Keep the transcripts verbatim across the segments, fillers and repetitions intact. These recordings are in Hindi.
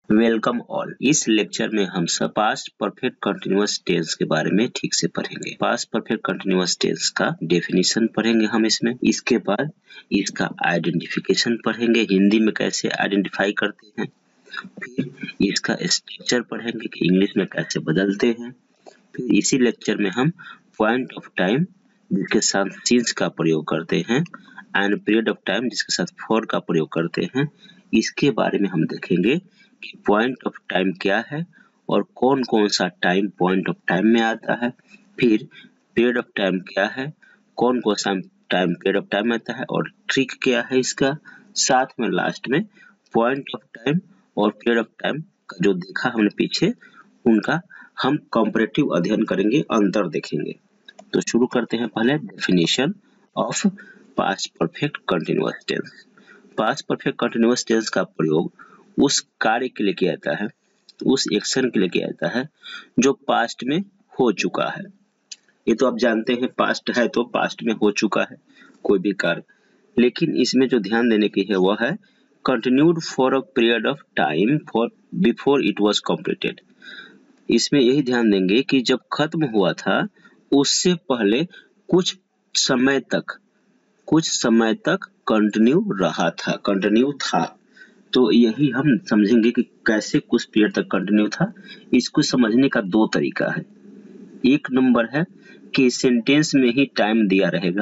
Welcome all. इस लेक्चर में हम सब पास्ट परफेक्ट कंटीन्यूअस टेंस के बारे में ठीक से पढ़ेंगे। पास्ट परफेक्ट कंटीन्यूअस टेंस का डेफिनेशन पढ़ेंगे हम इसमें। इसके बाद इसका आइडेंटिफिकेशन पढ़ेंगे, हिंदी में कैसे आइडेंटिफाई करते हैं। फिर इसका स्ट्रक्चर पढ़ेंगे कि इंग्लिश में कैसे बदलते हैं। फिर इसी लेक्चर में हम पॉइंट ऑफ टाइम जिसके साथ सिंस का प्रयोग करते हैं एंड पीरियड ऑफ टाइम जिसके साथ फॉर का प्रयोग करते हैं, इसके बारे में हम देखेंगे कि पॉइंट ऑफ टाइम क्या है और कौन कौन सा टाइम पॉइंट ऑफ टाइम में आता है। फिर पीरियड ऑफ टाइम क्या है, कौन कौन सा टाइम पीरियड ऑफ टाइम आता है और ट्रिक क्या है इसका। साथ में लास्ट में पॉइंट ऑफ टाइम और पीरियड ऑफ टाइम का जो देखा हमने पीछे, उनका हम कंपैरेटिव अध्ययन करेंगे, अंतर देखेंगे। तो शुरू करते हैं पहले definition of past perfect continuous tense. Past perfect continuous tense का प्रयोग उस कार्य के लिए किया जाता है, उस एक्शन के लिए किया जाता है जो पास्ट में हो चुका है। ये तो आप जानते हैं, पास्ट है तो पास्ट में हो चुका है कोई भी कार्य। लेकिन इसमें जो ध्यान देने की है वह है continued for a period of time for before it was completed. इसमें यही ध्यान देंगे कि जब खत्म हुआ था उससे पहले कुछ समय तक कुछ समय तक कंटिन्यू रहा था, कंटिन्यू था। तो यही हम समझेंगे कि कैसे कुछ पीरियड तक कंटिन्यू था। इसको समझने का दो तरीका है। एक नंबर है कि सेंटेंस में ही टाइम दिया रहेगा।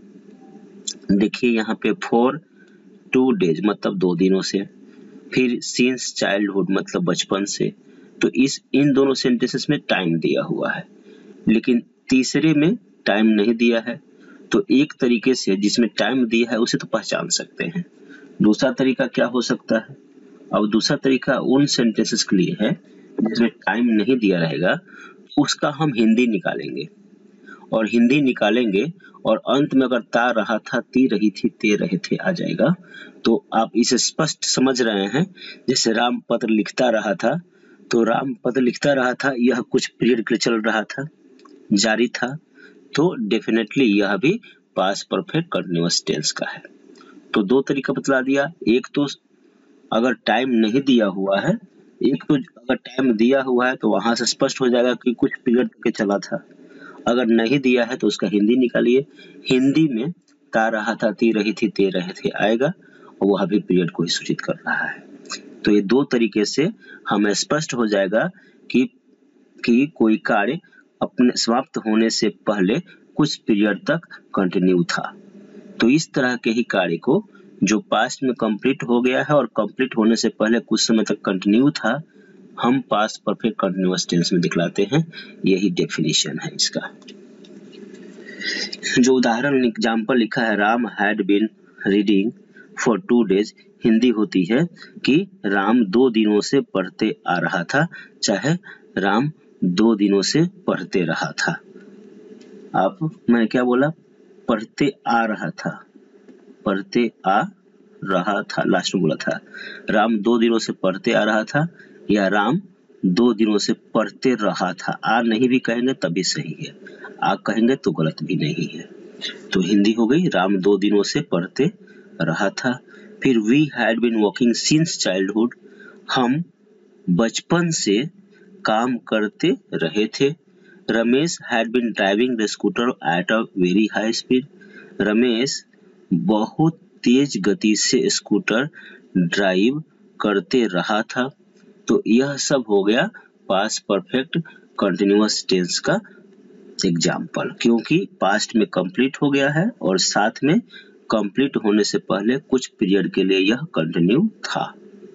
देखिए यहाँ पे फॉर टू डेज मतलब दो दिनों से, फिर सिंस चाइल्डहुड मतलब बचपन से। तो इस इन दोनों सेंटेंसेस में टाइम दिया हुआ है, लेकिन तीसरे में टाइम नहीं दिया है। तो एक तरीके से जिसमें टाइम दिया है उसे तो पहचान सकते हैं। दूसरा तरीका क्या हो सकता है? अब दूसरा तरीका उन सेंटेंसेस के लिए है जिसमें टाइम नहीं दिया रहेगा, उसका हम हिंदी निकालेंगे और हिंदी निकालेंगे और अंत में अगर ता रहा था, ती रही थी, ते रहे थे आ जाएगा। तो आप इसे स्पष्ट समझ रहे हैं। जैसे राम पत्र लिखता रहा था, तो राम पत्र लिखता रहा था, यह कुछ पीरियड के लिए चल रहा था, जारी था। तो डेफिनेटली यह भी पास्ट परफेक्ट कंटीन्यूअस टेंस का है। तो दो तरीका बतला दिया। एक तो अगर टाइम नहीं दिया हुआ है, एक तो अगर टाइम दिया हुआ है तो वहां से स्पष्ट हो जाएगा कि कुछ पीरियड के चला था। अगर नहीं दिया है तो उसका हिंदी निकालिए। हिंदी में ता रहा था, ती रही थी, ते रहे थे आएगा और वह भी पीरियड को ही सूचित कर रहा है। तो ये दो तरीके से हमें स्पष्ट हो जाएगा कि कि कोई कार्य अपने समाप्त होने से पहले कुछ पीरियड तक कंटिन्यू था। तो इस तरह के ही कार्य को जो पास्ट में कंप्लीट हो गया है और कंप्लीट होने से पहले कुछ समय तक कंटिन्यू था, हम पास्ट परफेक्ट कंटीन्यूअस टेंस में दिखलाते हैं। यही डेफिनेशन है इसका। जो उदाहरण एग्जांपल लिखा है, Ram had been reading for two days, Hindi होती है कि राम दो दिनों से पढ़ते आ रहा था, चाहे राम दो दिनों से पढ़ते रहा था। आप मैंने क्या बोला? पढ़ते आ रहा था, पढ़ते आ रहा था, लास्ट में बोला था। राम दो दिनों से पढ़ते आ रहा था या राम दो दिनों से पढ़ते रहा था। आ नहीं भी कहेंगे तभी सही है, आ कहेंगे तो गलत भी नहीं है। तो हिंदी हो गई राम दो दिनों से पढ़ते रहा था। फिर we had been working since childhood, हम बचपन से काम करते रहे थे। Ramesh had been driving the scooter at a very high speed, Ramesh बहुत तेज गति से स्कूटर ड्राइव करते रहा था। तो यह सब हो गया पास्ट परफेक्ट कंटीन्यूअस टेंस का एग्जाम्पल, क्योंकि पास्ट में कंप्लीट हो गया है और साथ में कंप्लीट होने से पहले कुछ पीरियड के लिए यह कंटिन्यू था।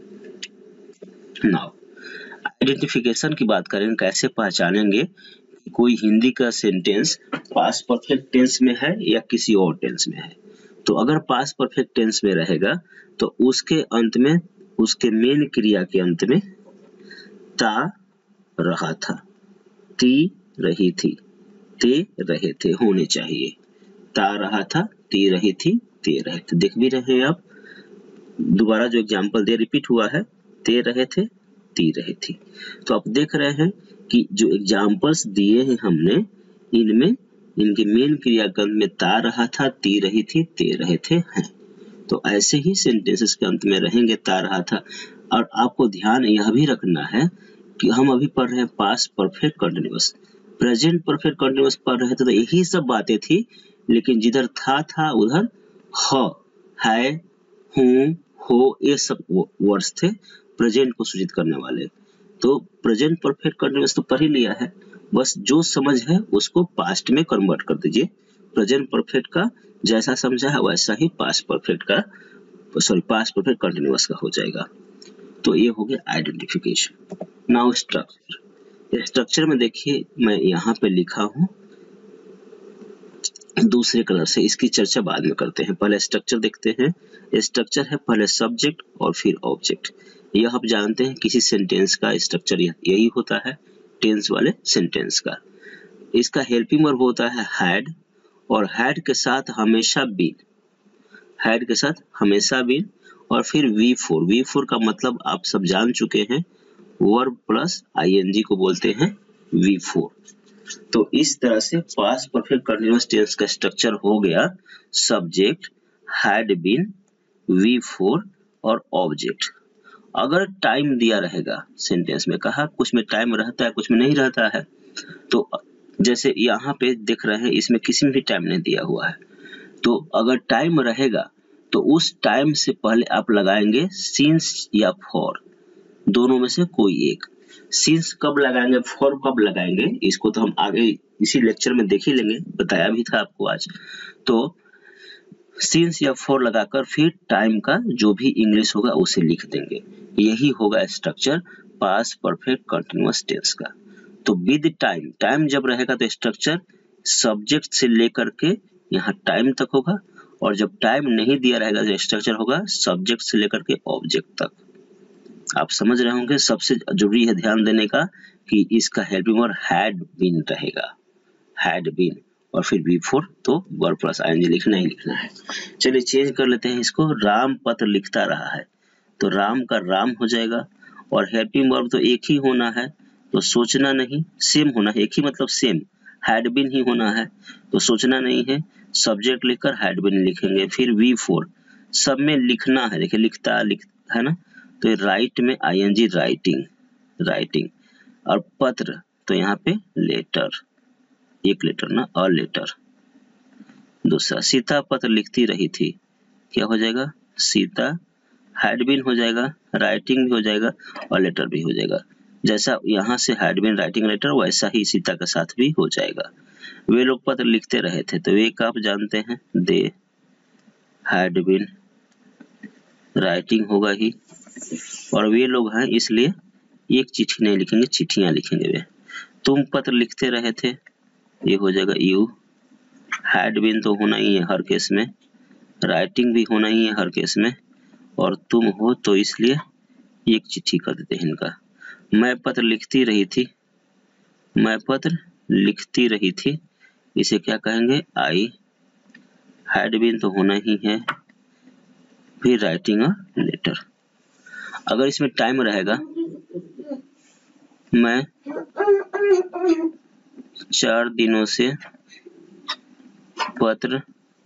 नाउ आइडेंटिफिकेशन की बात करें, कैसे पहचानेंगे कि कोई हिंदी का सेंटेंस पास्ट परफेक्ट टेंस में है या किसी और टेंस में है। तो अगर पास्ट परफेक्ट टेंस में रहेगा तो उसके अंत में, उसके मेन क्रिया के अंत में ता रहा था, ती रही थी, ते रहे थे होने चाहिए। ता रहा था, ती रही थी, ते रहे थे। देख भी रहे हैं आप, दोबारा जो एग्जाम्पल दे रिपीट हुआ है, ते रहे थे, ती रही थी। तो आप देख रहे हैं कि जो एग्जाम्पल्स दिए हैं हमने, इनमें इनके मेन क्रियाकर्म में ता रहा था, ती रही थी, ते रहे थे हैं। तो ऐसे ही सेंटेंसेस के अंत में रहेंगे ता रहा था। और आपको ध्यान यह भी रखना है कि हम अभी पढ़ रहे हैं past perfect continuous, present perfect continuous पढ़ रहे थे तो यही सब बातें थी, लेकिन जिधर था था उधर ह, है, हूँ, हो, ये सब वर्ड्स थे प्रेजेंट को सूचित करने वाले। तो प्रेजेंट परफेक्ट कंटिन्यूअस तो पढ़ ही लिया है, बस जो समझ है उसको पास्ट में कन्वर्ट कर दीजिए। प्रेजेंट परफेक्ट का जैसा समझा है वैसा ही पास्ट परफेक्ट का सॉरी पास्ट परफेक्ट कंटिन्यूअस का हो जाएगा। तो ये हो गया आइडेंटिफिकेशन। Now structure. स्ट्रक्चर में देखिए मैं यहाँ पे लिखा हूँ दूसरे कलर से, इसकी चर्चा बाद में करते हैं, पहले स्ट्रक्चर देखते हैं। स्ट्रक्चर है पहले सब्जेक्ट और फिर ऑब्जेक्ट। यह आप जानते हैं किसी सेंटेंस का स्ट्रक्चर यही होता है, टेंस वाले सेंटेंस का। इसका हेल्पिंग वर्ब होता है हैड, और हैड के साथ हमेशा बीन, हैड के साथ हमेशा बीन, और फिर वी फोर। वी फोर का मतलब आप सब जान चुके हैं, वर्ब प्लस आईएनजी को बोलते हैं वी फोर। तो इस तरह से पास्ट परफेक्ट कंटीन्यूअस टेंस का स्ट्रक्चर हो गया subject, had been, V four और ऑब्जेक्ट। अगर टाइम दिया रहेगा सेंटेंस में, कहा कुछ में टाइम रहता है कुछ में नहीं रहता है, तो जैसे यहाँ पे देख रहे हैं इसमें किसी में भी टाइम नहीं दिया हुआ है, तो अगर टाइम रहेगा तो उस टाइम से पहले आप लगाएंगे सिंस या फॉर, दोनों में से कोई एक। सिंस कब लगाएंगे, फॉर कब लगाएंगे, इसको तो हम आगे इसी लेक्चर में देख ही लेंगे, बताया भी था आपको आज। तो सिंस या फॉर लगाकर फिर टाइम का जो भी इंग्लिश होगा उसे लिख देंगे। यही होगा structure past perfect continuous tense का। तो विद टाइम, टाइम जब रहेगा तो स्ट्रक्चर सब्जेक्ट से लेकर के यहाँ टाइम तक होगा, और जब टाइम नहीं दिया रहेगा तो स्ट्रक्चर होगा सब्जेक्ट से लेकर के ऑब्जेक्ट तक। आप समझ रहे होंगे। सबसे जरूरी है ध्यान देने का कि इसका हेल्पिंग वर्ब हैड बीन रहेगा, हैड बीन, और फिर बी फोर, तो वर्ब प्लस आईएनजी लिखना ही लिखना है। चलिए चेंज कर लेते हैं इसको। राम पत्र लिखता रहा है, तो राम का राम हो जाएगा, और हेल्पिंग वर्ब तो एक ही होना है, तो सोचना नहीं, सेम होना है, एक ही मतलब सेम, हैड बीन ही होना है, तो सोचना नहीं है। सब्जेक्ट लिखकर हैड बीन लिखेंगे, फिर वी फोर, सब में लिखना है, देखिए लिखता लिख है ना, तो राइट में आईएनजी राइटिंग, राइटिंग, और पत्र तो यहाँ पे लेटर, एक लेटर ना, अ लेटर। दूसरा सीता पत्र लिखती रही थी, क्या हो जाएगा, सीता, हैड बीन हो जाएगा, राइटिंग भी हो जाएगा और लेटर भी हो जाएगा। जैसा यहाँ से हैड बीन राइटिंग लेटर, वैसा ही सीता के साथ भी हो जाएगा। वे लोग पत्र लिखते रहे थे, तो एक आप जानते हैं दे हैड बीन राइटिंग होगा ही, और वे लोग हैं इसलिए एक चिट्ठी नहीं लिखेंगे, चिट्ठियां लिखेंगे वे। तुम पत्र लिखते रहे थे, ये हो जाएगा यू, हैड बीन तो होना ही है हर केस में, राइटिंग भी होना ही है हर केस में, और तुम हो तो इसलिए एक चिट्ठी कर देते हैं इनका। मैं पत्र लिखती रही थी, मैं पत्र लिखती रही थी, इसे क्या कहेंगे, आई, हैड बीन तो होना ही है, फिर राइटिंग अ लेटर। अगर इसमें टाइम रहेगा, मैं चार दिनों से पत्र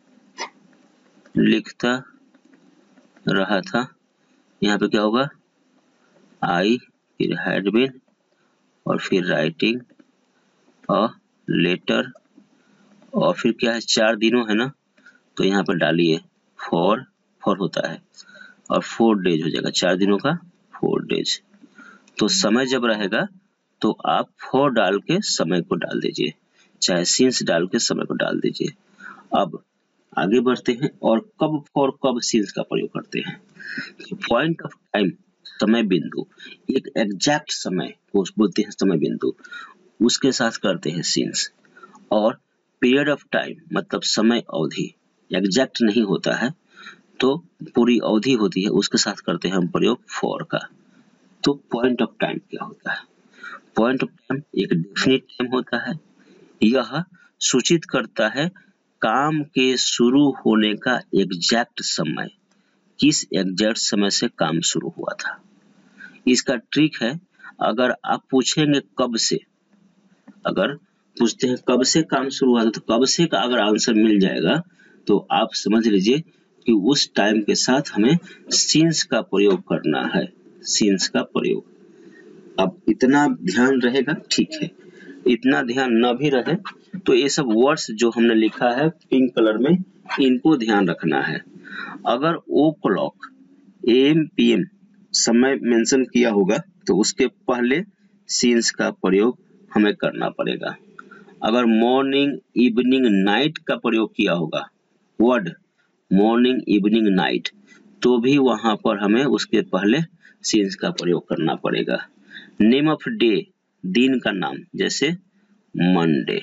लिखता रहा था, यहाँ पे क्या होगा, आई, फिर हैड बीन, और फिर राइटिंग अ लेटर, और फिर क्या है, चार दिनों है ना, तो यहाँ पर डालिए फोर, फोर होता है, और फोर डेज हो जाएगा, चार दिनों का फोर डेज। तो समय जब रहेगा तो आप फोर डाल के समय को डाल दीजिए, चाहे सिंस डाल के समय को डाल दीजिए। अब आगे बढ़ते हैं और कब फॉर कब सिंस का प्रयोग करते हैं। पॉइंट ऑफ टाइम, समय बिंदु, एक एग्जैक्ट समय को बोलते हैं समय बिंदु, उसके साथ करते हैं सिंस। और पीरियड ऑफ टाइम मतलब समय अवधि, एग्जैक्ट नहीं होता है तो पूरी अवधि होती है, उसके साथ करते हैं हम प्रयोग फॉर का। तो पॉइंट ऑफ टाइम क्या होता है, पॉइंट ऑफ टाइम एक डेफिनिट टाइम होता है, यह सूचित करता है काम के शुरू होने का एग्जैक्ट समय, किस एग्जैक्ट समय से काम शुरू हुआ था। इसका ट्रिक है, अगर आप पूछेंगे कब से, अगर पूछते हैं कब से काम शुरू हुआ था, तो कब से का अगर आंसर मिल जाएगा तो आप समझ लीजिए कि उस टाइम के साथ हमें सिंस का प्रयोग करना है, सीन्स का प्रयोग। अब इतना ध्यान रहेगा, ठीक है। इतना ध्यान न भी रहे तो ये सब वर्ड्स जो हमने लिखा है पिंक कलर में, इनको ध्यान रखना है। अगर o'clock M P M समय मेंशन किया होगा तो उसके पहले सीन्स का प्रयोग हमें करना पड़ेगा। अगर मॉर्निंग इवनिंग नाइट का प्रयोग किया होगा, वर्ड मॉर्निंग इवनिंग नाइट, तो भी वहां पर हमें उसके पहले सीन्स का प्रयोग करना पड़ेगा। नेम ऑफ डे, दिन का नाम, जैसे मंडे।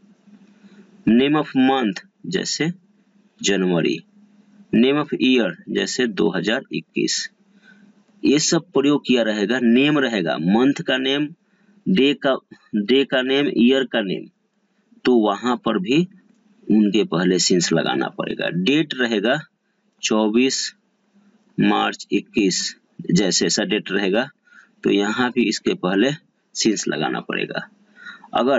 नेम ऑफ मंथ, जैसे जनवरी। नेम ऑफ ईयर, जैसे दो हज़ार इक्कीस। ये सब प्रयोग किया रहेगा। नेम रहेगा, मंथ का नेम, डे का डे का नेम, ईयर का नेम, तो वहां पर भी उनके पहले सीन्स लगाना पड़ेगा। डेट रहेगा चौबीस मार्च इक्कीस, जैसे ऐसा डेट रहेगा तो यहाँ भी इसके पहले सीन्स लगाना पड़ेगा। अगर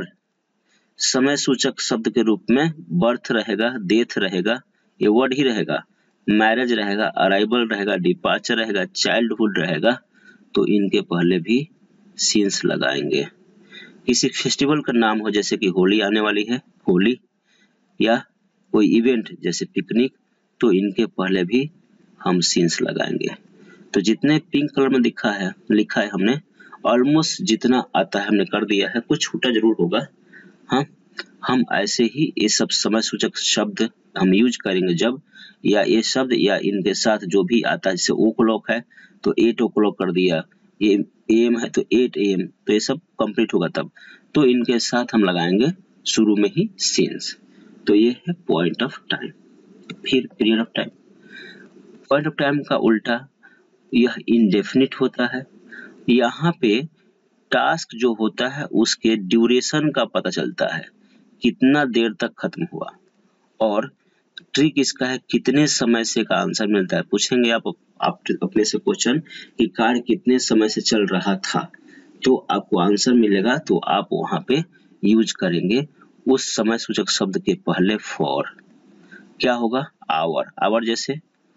समय सूचक शब्द के रूप में बर्थ रहेगा, डेथ रहेगा, ये वर्ड ही रहेगा, मैरिज रहेगा, अराइवल रहेगा, डिपार्चर रहेगा, चाइल्डहुड रहेगा, तो इनके पहले भी सीन्स लगाएंगे। किसी फेस्टिवल का नाम हो, जैसे कि होली आने वाली है, होली, या कोई इवेंट जैसे पिकनिक, तो इनके पहले भी हम सीन्स लगाएंगे। तो जितने पिंक कलर में दिखा है लिखा है हमने, ऑलमोस्ट जितना आता है हमने कर दिया है, कुछ छूटा जरूर होगा। हाँ, हम ऐसे ही ये सब समय सूचक शब्द हम यूज करेंगे जब, या ये शब्द या इनके साथ जो भी आता है, जैसे ओ क्लॉक है तो एट ओ क्लॉक कर दिया, ये एम है तो एट ए एम, तो ये सब कंप्लीट होगा तब, तो इनके साथ हम लगाएंगे शुरू में ही सीन्स। तो ये है पॉइंट ऑफ टाइम। फिर period of time. Point of time का उल्टा यह इंडेफिनिट होता है। यहाँ पे टास्क जो होता है उसके ड्यूरेशन का पता चलता है, कितना देर तक खत्म हुआ, और ट्रिक इसका है कितने समय से का आंसर मिलता है। पूछेंगे आप, आप अपने से क्वेश्चन कि कार्य कितने समय से चल रहा था, तो आपको आंसर मिलेगा, तो आप वहां पे यूज करेंगे उस समय सूचक शब्द के पहले फॉर। क्या होगा? आवर। आवर जैसे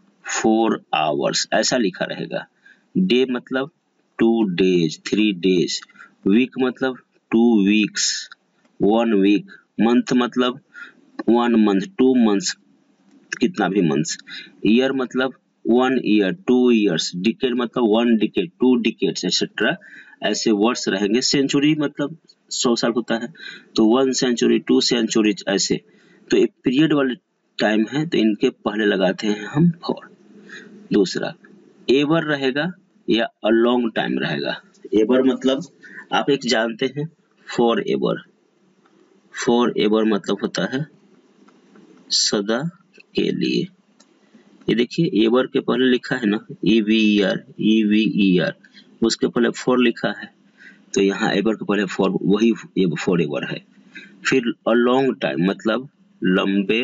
फोर आवर्स ऐसा लिखा रहेगा। डे मतलब two days, three days. Week मतलब two weeks, one week. Month मतलब वन मंथ, टू मंथ्स, कितना भी मंथ्स। ईयर मतलब one year, two years. Decade मतलब one decade, two decades, etcetera ऐसे वर्ड्स रहेंगे। सेंचुरी मतलब सौ साल होता है, तो वन सेंचुरी, टू सेंचुरी ऐसे। तो एक पीरियड वाले टाइम है तो इनके पहले लगाते हैं हम फॉर। दूसरा एवर रहेगा या अ लॉन्ग टाइम रहेगा। एवर मतलब आप एक जानते हैं, फॉर एवर। फॉर एवर मतलब होता है सदा के लिए। ये देखिए एवर के पहले लिखा है ना E V E R, E V E R, उसके पहले फॉर लिखा है, तो यहाँ एवर के पहले फॉर, वही फॉर एवर है। फिर अ लॉन्ग टाइम मतलब लंबे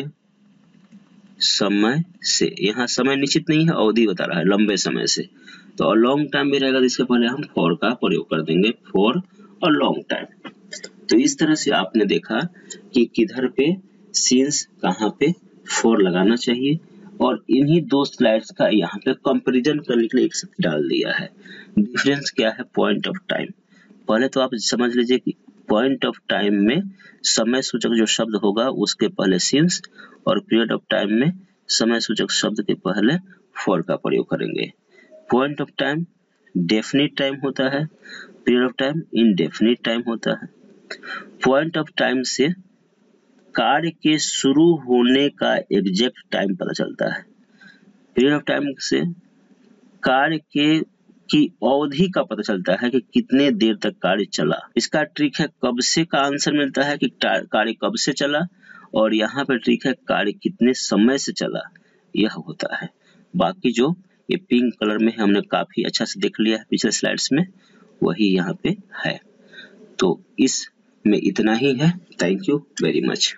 समय से। यहाँ समय निश्चित नहीं है, अवधि बता रहा है, लंबे समय से। तो अ लॉन्ग टाइम भी रहेगा, जिसके पहले हम फॉर का प्रयोग कर देंगे, फॉर अ लॉन्ग टाइम। तो इस तरह से आपने देखा कि किधर पे सीन्स, कहाँ पे फॉर लगाना चाहिए, और इन्हीं दो स्लाइड्स का यहाँ पे कंपैरिजन करने के लिए एक साथ डाल दिया है। डिफरेंस क्या है पॉइंट ऑफ टाइम? पहले तो आप समझ लीजिए कि पॉइंट ऑफ टाइम में समय सूचक जो शब्द होगा उसके पहले सीन्स, और पीरियड ऑफ टाइम में समय सूचक शब्द के पहले फॉर का प्रयोग करेंगे। Point of time definite time होता है, period of time indefinite time होता है। पॉइंट ऑफ टाइम से कार्य के शुरू होने का एग्जैक्ट टाइम पता चलता है। पीरियड ऑफ टाइम से कार्य के की अवधि का पता चलता है कि कितने देर तक कार्य चला। इसका ट्रिक है कब से का आंसर मिलता है कि कार्य कब से चला, और यहाँ पे ट्रिक है कार्य कितने समय से चला, यह होता है। बाकी जो ये पिंक कलर में हमने काफी अच्छा से देख लिया है पिछले स्लाइड्स में, वही यहाँ पे है। तो इस में इतना ही है। Thank you very much.